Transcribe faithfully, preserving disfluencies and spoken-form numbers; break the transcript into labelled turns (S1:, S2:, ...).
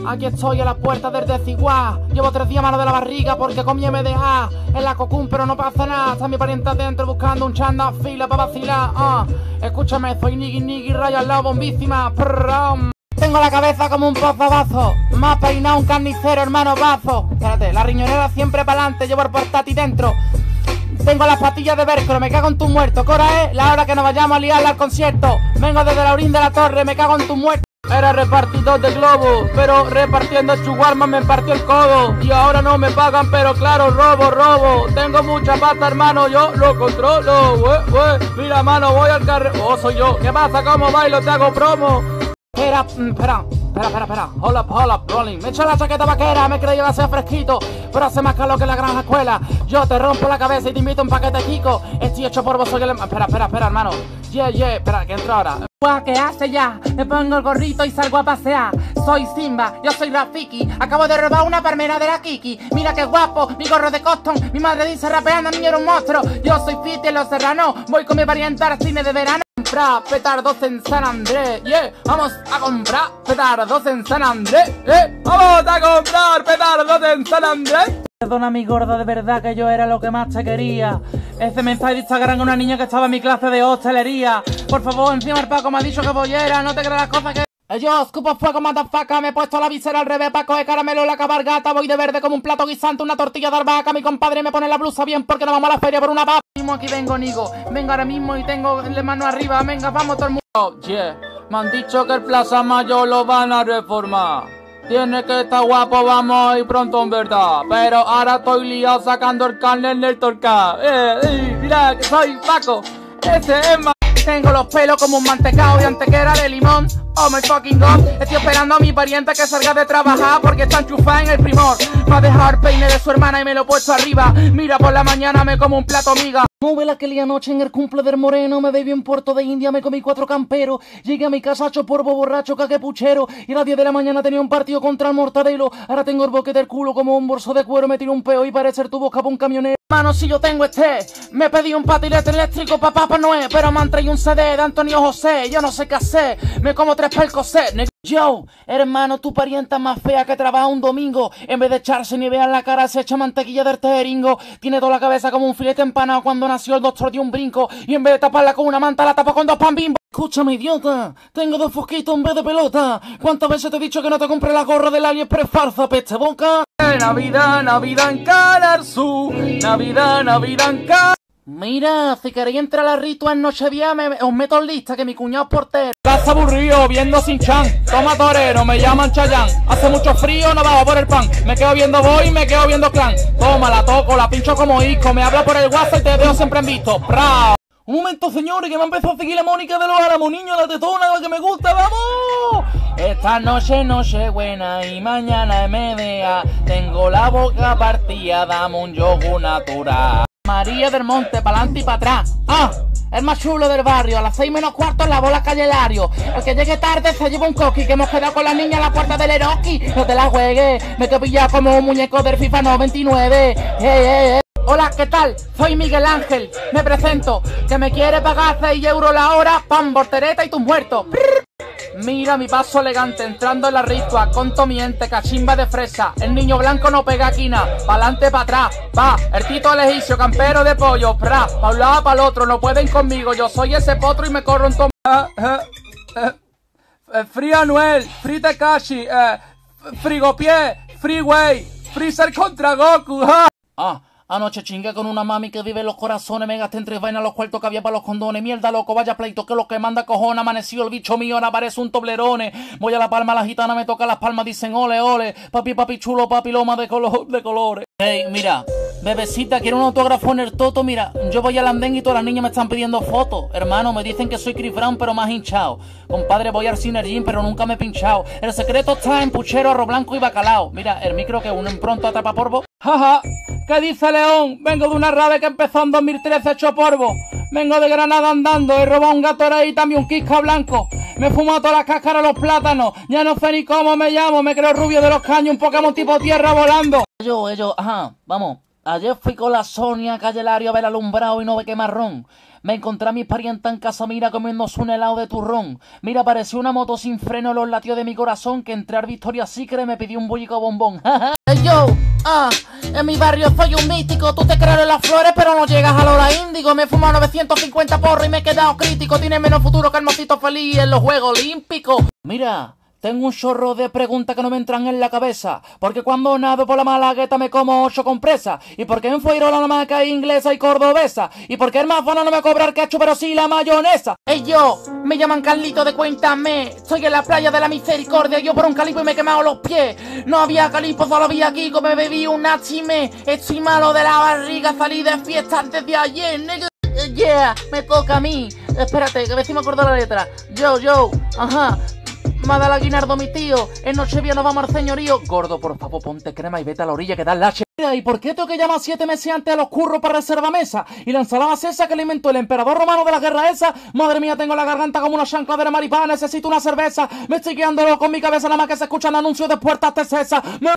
S1: Aquí estoy a la puerta del desigual. Llevo tres días malo de la barriga porque comí M D A en la cocum, pero no pasa nada. Está mi pariente adentro buscando un chanda fila para vacilar. uh. Escúchame, soy Niggy Niggy Raya al lado bombísima. Prrrrum. Tengo la cabeza como un pozabazo. Me ha peinado un carnicero, hermano bazo. Espérate, la riñonera siempre para adelante. Llevo el portátil dentro. Tengo las patillas de velcro, me cago en tu muerto. Cora es la hora que nos vayamos a liarla al concierto. Vengo desde la orilla de la torre, me cago en tu muerto. Era repartidor de globos, pero repartiendo chuguarmas me partió el codo. Y ahora no me pagan, pero claro, robo, robo. Tengo mucha pasta, hermano, yo lo controlo. Ué, ué. Mira, mano, voy al carro. Oh, soy yo. ¿Qué pasa? ¿Cómo bailo? Te hago promo. Espera, espera, espera, espera, espera. Hold up, hold up, rolling. Me echa la chaqueta vaquera, me creí que iba a ser fresquito, pero hace más calor que la granja escuela. Yo te rompo la cabeza y te invito a un paquete de Kiko. Estoy hecho por vos, soy el... Espera, espera, espera, hermano. Yeah, yeah, espera, que entro ahora. ¿Qué hace ya? Me pongo el gorrito y salgo a pasear. Soy Simba, yo soy Rafiki. Acabo de robar una palmera de la Kiki. Mira qué guapo, mi gorro de Coston. Mi madre dice rapeando, niño era un monstruo. Yo soy Fiti en Los Serranos. Voy con mi pariente al cine de verano. Comprar petardos en San Andrés, yeah. Vamos a comprar petardos en San Andrés, eh. Vamos a comprar petardos en San Andrés. Perdona mi gorda, de verdad que yo era lo que más te quería. Ese mensaje de Instagram a una niña que estaba en mi clase de hostelería. Por favor, encima el Paco me ha dicho que bollera, no te creas las cosas que... Yo escupo fuego, motherfucker, me he puesto la visera al revés, Paco de caramelo en la cabalgata, voy de verde como un plato guisante, una tortilla de albahaca, mi compadre me pone la blusa bien porque nos vamos a la feria por una papa. Aquí vengo, Nigo, vengo ahora mismo y tengo la mano arriba, venga, vamos todo el mundo. Oh, yeah, me han dicho que el Plaza Mayor lo van a reformar. Tiene que estar guapo, vamos a ir pronto en verdad. Pero ahora estoy liado sacando el carnet del torca. Eh, eh, mira que soy Paco, ese es más. Tengo los pelos como un mantecado de antequera de limón. Oh my fucking god. Estoy esperando a mi pariente que salga de trabajar porque está enchufada en el primor. Va a dejar peine de su hermana y me lo he puesto arriba. Mira, por la mañana me como un plato miga. No ve la que lía anoche en el cumple del moreno. Me bebí en Puerto de India, me comí cuatro camperos. Llegué a mi casa hecho polvo, borracho, caquepuchero. Y a las diez de la mañana tenía un partido contra el Mortadelo. Ahora tengo el boquete del culo como un bolso de cuero. Me tiro un peo y parece tu boca para un camionero. Mano, si yo tengo este, me pedí un patinete eléctrico pa' Papá Noel, pero me han traído un C D de Antonio José. Yo no sé qué hacer, me como tres percocet. Yo, hermano, tu parienta más fea que trabaja un domingo. En vez de echarse ni vean la cara, se echa mantequilla del tejeringo. Tiene toda la cabeza como un filete empanado. Cuando nació el doctor dio un brinco. Y en vez de taparla con una manta, la tapa con dos pan bimbo. Escúchame, idiota, tengo dos fosquitos en vez de pelota. ¿Cuántas veces te he dicho que no te compré la gorra del AliExpress farsa, peste boca? Navidad, Navidad en Canal Sur. Navidad, Navidad en Canal. Mira, si queréis entrar a la ritual Nochevieja, me, os meto en lista que mi cuñado es portero. Estás aburrido viendo Sin Chan. Toma torero, me llaman Chayán. Hace mucho frío, no bajo por el pan. Me quedo viendo Boy, me quedo viendo Clan. Toma, la toco, la pincho como disco. Me habla por el WhatsApp y te veo siempre en visto. ¡Bravo! Un momento, señores, que me empezó a seguir la Mónica de los Álamos, niño, la tetona, la que me gusta, ¡vamos! Esta noche, noche buena y mañana M D A. Tengo la boca partida, dame un yogur natural. María del Monte, pa'lante y para atrás. ¡Ah! El más chulo del barrio, a las seis menos cuarto en la bola calle Lario. El que llegue tarde se lleva un coqui, que hemos quedado con la niña en la puerta del Eroski. No te la juegues, me he pillado como un muñeco del FIFA noventa y nueve. ¡Eh, eh, eh! Hola, ¿qué tal? Soy Miguel Ángel, me presento. Que me quiere pagar seis euros la hora, pan, voltereta y tus muertos. Mira mi paso elegante entrando en la ritua, con tomiente, cachimba de fresa. El niño blanco no pega quina, pa'lante pa' atrás, va. El Tito Elegício, campero de pollo, pra, pa' un lado pa' el otro, no pueden conmigo. Yo soy ese potro y me corro en tom... Eh, eh, eh, eh, Free Anuel, Free Tekashi, eh, Frigopié, Freeway, Freezer contra Goku, ja. Ah. Anoche chingué con una mami que vive en los corazones. Me gasté en tres vainas los cuartos que había para los condones. Mierda, loco, vaya pleito, que lo que manda cojona. Amaneció el bicho mío, ahora parece un toblerone. Voy a La Palma, la gitana me toca las palmas, dicen ole, ole. Papi, papi chulo, papi loma de, color, de colores. Hey, mira, bebecita, quiero un autógrafo en el Toto. Mira, yo voy al andén y todas las niñas me están pidiendo fotos. Hermano, me dicen que soy Chris Brown, pero más hinchado. Compadre, voy al Synergy, pero nunca me he pinchado. El secreto está en puchero, arroz blanco y bacalao. Mira, el micro que uno en pronto atrapa polvo. Jaja. ¿Qué dice León? Vengo de una rave que empezó en dos mil trece hecho polvo. Vengo de Granada andando, he robado un Gatorade y también un Kisca blanco. Me he fumado todas las cáscaras de los plátanos. Ya no sé ni cómo me llamo, me creo rubio de los caños, un Pokémon tipo tierra volando. Yo, ellos, ajá, vamos. Ayer fui con la Sonia a calle Lario a ver alumbrado y no ve qué marrón. Me encontré a mis parientes en casa, mira, comiéndose un helado de turrón. Mira, apareció una moto sin freno en los latidos de mi corazón, que entré al Victoria's Secret y me pidió un bollico bombón. Hey yo, ah, en mi barrio soy un místico. Tú te crees en las flores, pero no llegas a la hora índigo. Me he fumado novecientos cincuenta porros y me he quedado crítico. Tiene menos futuro que el mocito feliz en los Juegos Olímpicos. Mira, tengo un chorro de preguntas que no me entran en la cabeza. Porque cuando nado por la Malagueta me como ocho compresas. Y por qué en Fuirola la maca inglesa y cordobesa. Y por qué el máfano no me cobra el ketchup pero sí la mayonesa. Ey yo, me llaman Carlito de Cuéntame. Estoy en la playa de la Misericordia. Yo por un calipo y me he quemado los pies. No había calipo, solo había Kiko. Me bebí un nachime. Estoy malo de la barriga. Salí de fiesta antes de ayer, nigga. Yeah, me toca a mí. Espérate, que a ver si me acuerdo la letra. Yo, yo, ajá. Madala Guinardo, mi tío. En Nochevieja nos vamos al señorío. Gordo, por favor, ponte crema y vete a la orilla que da el lache. ¿Y por qué tengo que llamar siete meses antes a los curros para reservar mesa? Y la ensalada esa que alimentó el emperador romano de la guerra esa. Madre mía, tengo la garganta como una chancla de maripá. Necesito una cerveza. Me estoy quedando loco con mi cabeza, nada más que se escuchan anuncios de puertas de César.